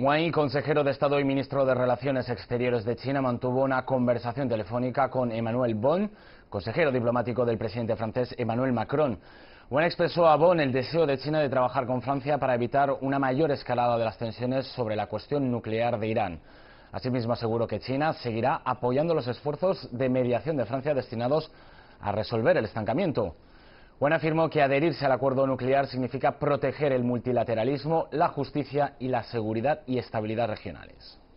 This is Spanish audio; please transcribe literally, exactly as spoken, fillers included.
Wang Yi, consejero de Estado y ministro de Relaciones Exteriores de China, mantuvo una conversación telefónica con Emmanuel Bonne, consejero diplomático del presidente francés Emmanuel Macron. Wang expresó a Bonne el deseo de China de trabajar con Francia para evitar una mayor escalada de las tensiones sobre la cuestión nuclear de Irán. Asimismo, aseguró que China seguirá apoyando los esfuerzos de mediación de Francia destinados a resolver el estancamiento. Wang afirmó que adherirse al acuerdo nuclear significa proteger el multilateralismo, la justicia y la seguridad y estabilidad regionales.